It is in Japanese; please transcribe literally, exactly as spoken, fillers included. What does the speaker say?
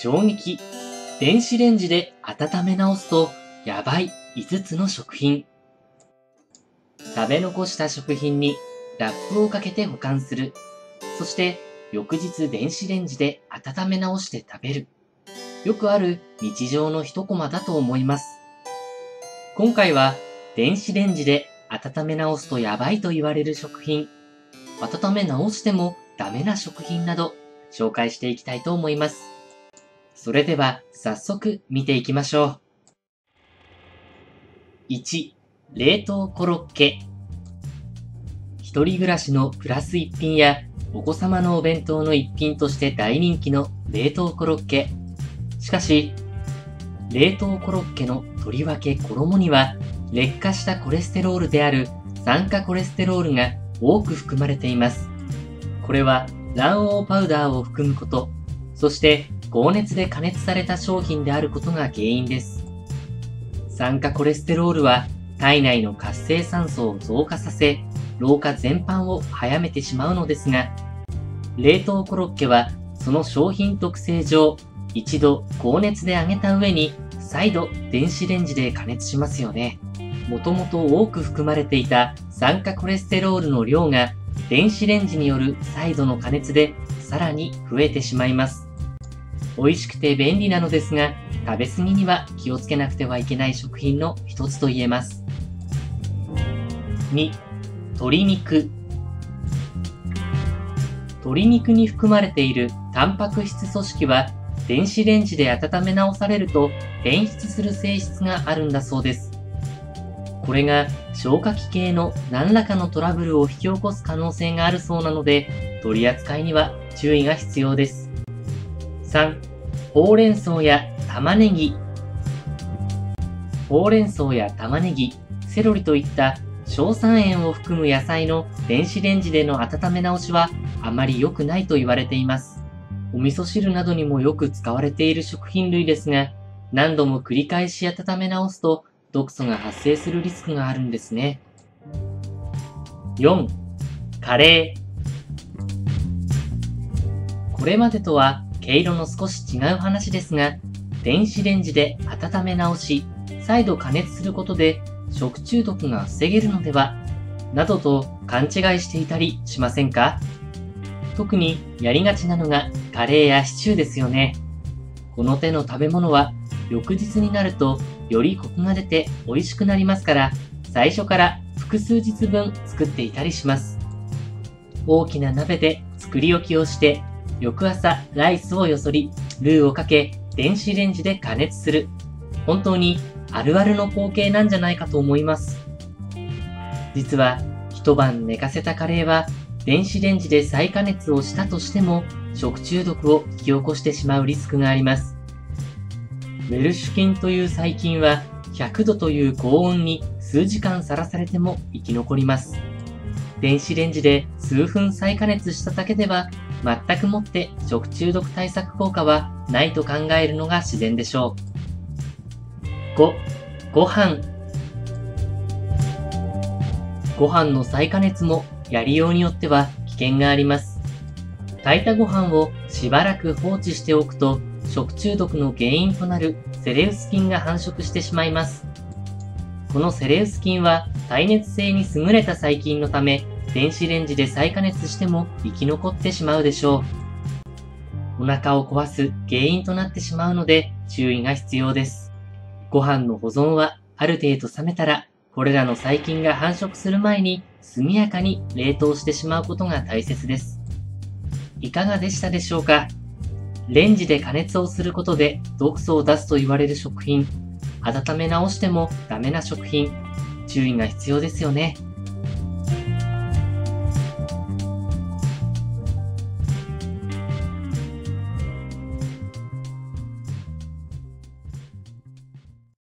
衝撃。電子レンジで温め直すとやばいいつつの食品。食べ残した食品にラップをかけて保管する。そして翌日電子レンジで温め直して食べる。よくある日常の一コマだと思います。今回は電子レンジで温め直すとやばいと言われる食品、温め直してもダメな食品など紹介していきたいと思います。それでは早速見ていきましょう。いち、冷凍コロッケ。一人暮らしのプラス一品やお子様のお弁当の一品として大人気の冷凍コロッケ。しかし、冷凍コロッケのとりわけ衣には劣化したコレステロールである酸化コレステロールが多く含まれています。これは卵黄パウダーを含むこと、そして高熱で加熱された商品であることが原因です。酸化コレステロールは体内の活性酸素を増加させ、老化全般を早めてしまうのですが、冷凍コロッケはその商品特性上、一度高熱で揚げた上に再度電子レンジで加熱しますよね。もともと多く含まれていた酸化コレステロールの量が電子レンジによる再度の加熱でさらに増えてしまいます。美味しくて便利なのですが、食べ過ぎには気をつけなくてはいけない食品の一つと言えます。に、鶏肉。鶏肉に含まれているタンパク質組織は電子レンジで温め直されると変質する性質があるんだそうです。これが消化器系の何らかのトラブルを引き起こす可能性があるそうなので、取り扱いには注意が必要です。さん、ほうれん草や玉ねぎ。ほうれん草や玉ねぎ、セロリといった硝酸塩を含む野菜の電子レンジでの温め直しはあまり良くないと言われています。お味噌汁などにもよく使われている食品類ですが、何度も繰り返し温め直すと毒素が発生するリスクがあるんですね。よん、カレー。これまでとは毛色の少し違う話ですが、電子レンジで温め直し、再度加熱することで食中毒が防げるのでは、などと勘違いしていたりしませんか？特にやりがちなのがカレーやシチューですよね。この手の食べ物は翌日になるとよりコクが出て美味しくなりますから、最初から複数日分作っていたりします。大きな鍋で作り置きをして、翌朝ライスをよそり、ルーをかけ電子レンジで加熱する。本当にあるあるの光景なんじゃないかと思います。実は一晩寝かせたカレーは電子レンジで再加熱をしたとしても食中毒を引き起こしてしまうリスクがあります。ウェルシュ菌という細菌はひゃくどという高温に数時間さらされても生き残ります。電子レンジで数分再加熱しただけでは全くもって食中毒対策効果はないと考えるのが自然でしょう。ご、ご飯。ご飯の再加熱もやりようによっては危険があります。炊いたご飯をしばらく放置しておくと食中毒の原因となるセレウス菌が繁殖してしまいます。このセレウス菌は耐熱性に優れた細菌のため、電子レンジで再加熱しても生き残ってしまうでしょう。お腹を壊す原因となってしまうので注意が必要です。ご飯の保存はある程度冷めたら、これらの細菌が繁殖する前に速やかに冷凍してしまうことが大切です。いかがでしたでしょうか？レンジで加熱をすることで毒素を出すと言われる食品、温め直してもダメな食品、注意が必要ですよね。